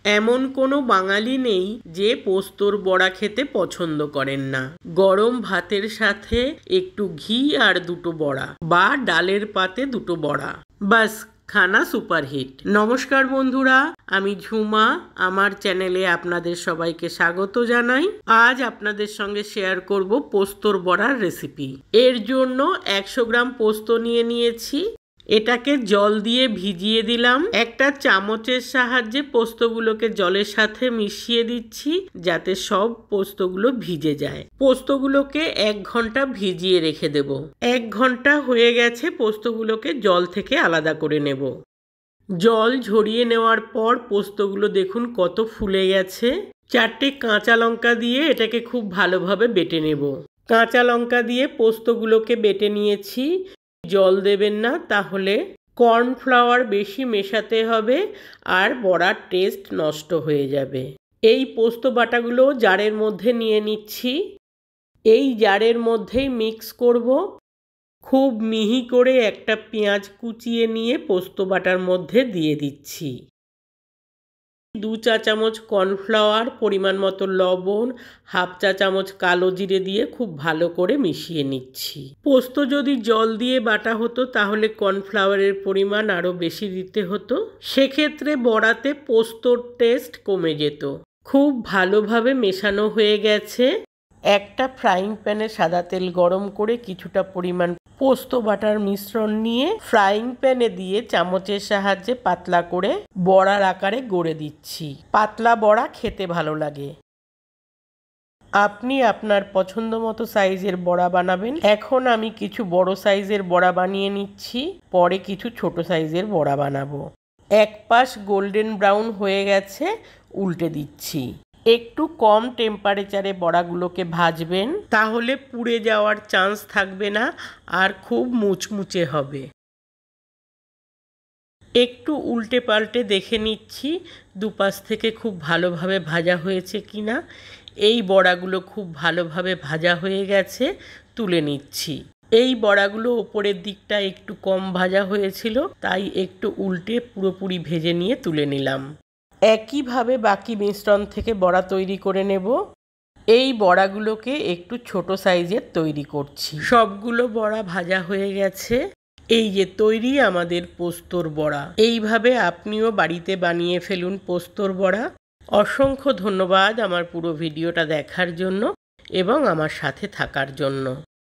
এমন কোনো বাঙালি নেই যে পোস্তর বড়া খেতে পছন্দ করেন না। গরম ভাতের সাথে একটু ঘি আর দুটো বড়া বা ডালের পাতে দুটো বড়া, বাস খানা সুপারহিট। নমস্কার বন্ধুরা, আমি ঝুমা। আমার চ্যানেলে আপনাদের সবাইকে স্বাগত জানাই। আজ আপনাদের সঙ্গে শেয়ার করব পোস্তর বড়ার রেসিপি। এর জন্য 100 গ্রাম পোস্ত নিয়ে নিয়েছি। এটাকে জল দিয়ে ভিজিয়ে দিলাম। একটা চামচের সাহায্যে পোস্তগুলোকে জলের সাথে মিশিয়ে দিচ্ছি যাতে সব পোস্তগুলো ভিজে যায়। পোস্তগুলোকে 1 ঘন্টা ভিজিয়ে রেখে দেব। 1 ঘন্টা হয়ে গেছে, পোস্তগুলোকে জল থেকে আলাদা করে নেব। জল ঝরিয়ে নেওয়ার পর পোস্তগুলো দেখুন কত ফুলে গেছে। 4টে কাঁচা লঙ্কা দিয়ে এটাকে খুব ভালোভাবে বেটে নেব। কাঁচা লঙ্কা দিয়ে পোস্তগুলোকে বেটে নিয়েছি। জল দেবেন না, তাহলে কর্নফ্লাওয়ার বেশি মেশাতে হবে আর বড়ার টেস্ট নষ্ট হয়ে যাবে। এই পোস্ত বাটাগুলো জারের মধ্যে নিয়ে নিচ্ছি। এই জারের মধ্যেই মিক্স করব। খুব মিহি করে একটা পেঁয়াজ কুচিয়ে নিয়ে পোস্ত বাটার মধ্যে দিয়ে দিচ্ছি। 2 চা চামচ কর্নফ্লাওয়ার, পরিমাণ মতো লবণ, 1/2 চা চামচ কালো জিরে দিয়ে খুব ভালো করে মিশিয়ে নিচ্ছি। পোস্ত যদি জল দিয়ে বাটা হতো তাহলে কর্নফ্লাওয়ারের পরিমাণ আরও বেশি দিতে হতো, সেক্ষেত্রে বড়াতে পোস্তর টেস্ট কমে যেত। খুব ভালোভাবে মেশানো হয়ে গেছে। একটা ফ্রাইং প্যানে সাদা তেল গরম করে কিছুটা পরিমাণ পোস্ত বাটার মিশ্রণ নিয়ে ফ্রাইং প্যানে দিয়ে চামচের সাহায্যে পাতলা করে বড়ার আকারে গড়ে দিচ্ছি। পাতলা বড়া খেতে ভালো লাগে। আপনি আপনার পছন্দ মতো সাইজের বড়া বানাবেন। এখন আমি কিছু বড় সাইজের বড়া বানিয়ে নিচ্ছি, পরে কিছু ছোট সাইজের বড়া বানাবো। এক পাশ গোল্ডেন ব্রাউন হয়ে গেছে, উল্টে দিচ্ছি। একটু কম টেম্পারেচারে বড়াগুলোকে ভাজবেন, তাহলে পুড়ে যাওয়ার চান্স থাকবে না আর খুব মুচমুচে হবে। একটু উল্টে পাল্টে দেখে নিচ্ছি দুপাশ থেকে খুব ভালোভাবে ভাজা হয়েছে কিনা। এই বড়াগুলো খুব ভালোভাবে ভাজা হয়ে গেছে, তুলে নিচ্ছি। এই বড়াগুলো ওপরের দিকটা একটু কম ভাজা হয়েছিল, তাই একটু উল্টে পুরোপুরি ভেজে নিয়ে তুলে নিলাম। একইভাবে বাকি মিশ্রণ থেকে বড়া তৈরি করে নেব। এই বড়াগুলোকে একটু ছোট সাইজের তৈরি করছি। সবগুলো বড়া ভাজা হয়ে গেছে। এই যে তৈরি আমাদের পোস্তর বড়া। এইভাবে আপনিও বাড়িতে বানিয়ে ফেলুন পোস্তর বড়া। অসংখ্য ধন্যবাদ আমার পুরো ভিডিওটা দেখার জন্য এবং আমার সাথে থাকার জন্য।